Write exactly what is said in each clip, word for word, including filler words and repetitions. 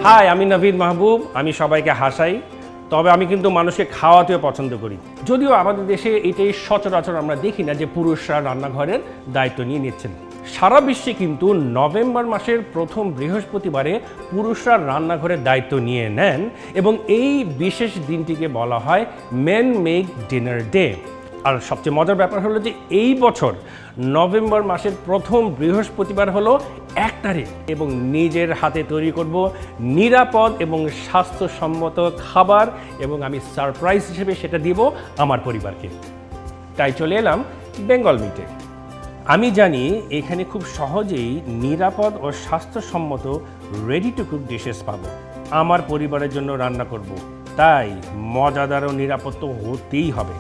High, আমি নবীন মাহবুব। আমি সবাইকে হাসাই, তবে আমি কিন্তু মানুষকে খাওয়াতেও পছন্দ করি। যদিও আমাদের দেশে এটাই সচরাচর আমরা দেখি না যে পুরুষরা রান্নাঘরের দায়িত্ব নিয়ে নিচ্ছেন। সারা বিশ্বে কিন্তু নভেম্বর মাসের প্রথম বৃহস্পতিবারে পুরুষরা রান্নাঘরের দায়িত্ব নিয়ে নেন এবং এই বিশেষ দিনটিকে বলা হয় মেন মেক ডিনার ডে। আর সবচেয়ে মজার ব্যাপার হলো যে এই বছর নভেম্বর মাসের প্রথম বৃহস্পতিবার হলো এক তারিখ এবং নিজের হাতে তৈরি করব নিরাপদ এবং স্বাস্থ্যসম্মত খাবার এবং আমি সারপ্রাইজ হিসেবে সেটা দিব আমার পরিবারকে। তাই চলে এলাম বেঙ্গল মিটে। আমি জানি এখানে খুব সহজেই নিরাপদ ও স্বাস্থ্যসম্মত রেডি টু কুক ডিশেস পাবো। আমার পরিবারের জন্য রান্না করব, তাই মজাদার ও নিরাপদ তো হতেই হবে।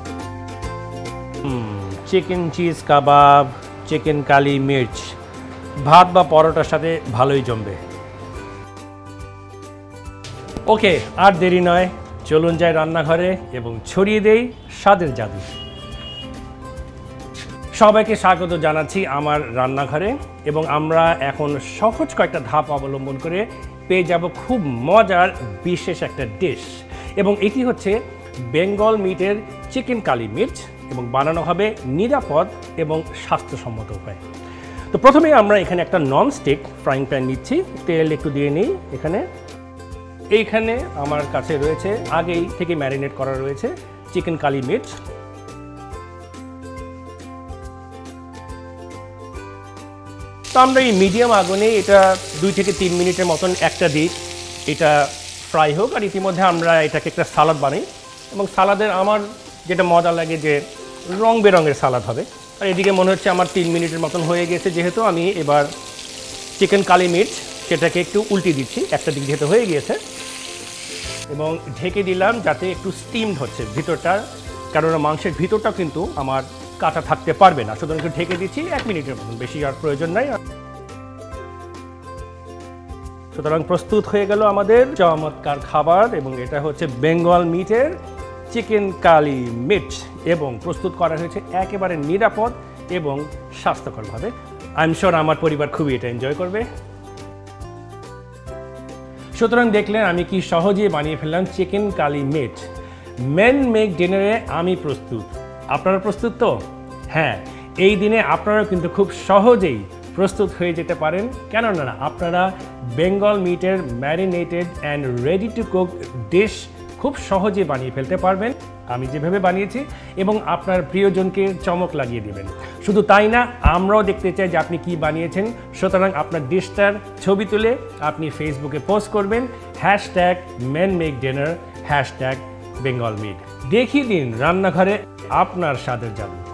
চিকেন চিজ কাবাব, চিকেন কালি মির্চ, ভাত বা পরোটার সাথে ভালোই জমবে। ওকে, আর দেরি নয়, চলুন যাই রান্নাঘরে এবং ছড়িয়ে দেই স্বাদের জাদু। সবাইকে স্বাগত জানাচ্ছি আমার রান্নাঘরে এবং আমরা এখন সহজ কয়েকটা ধাপ অবলম্বন করে পেয়ে যাব খুব মজার বিশেষ একটা ডিশ এবং এটি হচ্ছে বেঙ্গল মিটের চিকেন কালি মির্চ এবং বানানো হবে নিরাপদ এবং স্বাস্থ্যসম্মত উপায়। তো প্রথমে আমরা এখানে একটা নন স্টিক ফ্রাইং প্যান নিচ্ছি, তেল একটু দিয়ে নিই। এখানে এইখানে আমার কাছে রয়েছে আগেই থেকে ম্যারিনেট করা রয়েছে চিকেন কালি মির্চ। তো আমরা এই মিডিয়াম আগুনে এটা দুই থেকে তিন মিনিটের মতন একটা দিই, এটা ফ্রাই হোক। আর ইতিমধ্যে আমরা এটাকে একটা সালাদ বানাই এবং সালাদের আমার যেটা মজা লাগে যে রং বেরঙের সালাদ হবে। আর এদিকে মনে হচ্ছে আমার তিন মিনিটের মতন হয়ে গেছে, যেহেতু আমি এবার চিকেন কালি মির্চ সেটাকে একটু উল্টে দিচ্ছি, একটা দিক যেহেতু হয়ে গিয়েছে, এবং ঢেকে দিলাম যাতে একটু স্টিমড হচ্ছে ভিতরটা, কারণ মাংসের ভিতরটাও কিন্তু আমার কাঁচা থাকতে পারবে না। সুতরাং একটু ঢেকে দিচ্ছি এক মিনিটের মতন, বেশি আর প্রয়োজন নাই। সুতরাং প্রস্তুত হয়ে গেল আমাদের চমৎকার খাবার এবং এটা হচ্ছে বেঙ্গল মিটের চিকেন কালি মির্চ এবং প্রস্তুত করা হয়েছে একেবারে নিরাপদ এবং স্বাস্থ্যকরভাবে। আই এম শিওর আমার পরিবার খুবই এটা এনজয় করবে। সুতরাং দেখলেন আমি কি সহজেই বানিয়ে ফেললাম চিকেন কালি মির্চ। মেন মেক ডিনারে আমি প্রস্তুত, আপনারা প্রস্তুত তো? হ্যাঁ, এই দিনে আপনারা কিন্তু খুব সহজেই প্রস্তুত হয়ে যেতে পারেন, কেননা না আপনারা বেঙ্গল মিটের marinated and ready to cook dish খুব সহজে বানিয়ে ফেলতে পারবেন আমি যেভাবে বানিয়েছি এবং আপনার প্রিয়জনকে চমক লাগিয়ে দেবেন। শুধু তাই না, আমরাও দেখতে চাই যে আপনি কি বানিয়েছেন। সুতরাং আপনার ডিশটার ছবি তুলে আপনি ফেসবুকে পোস্ট করবেন, hashtag men make dinner, hashtag Bengal meat. দেখিয়ে দিন রান্নাঘরে আপনার স্বাদের জাদু।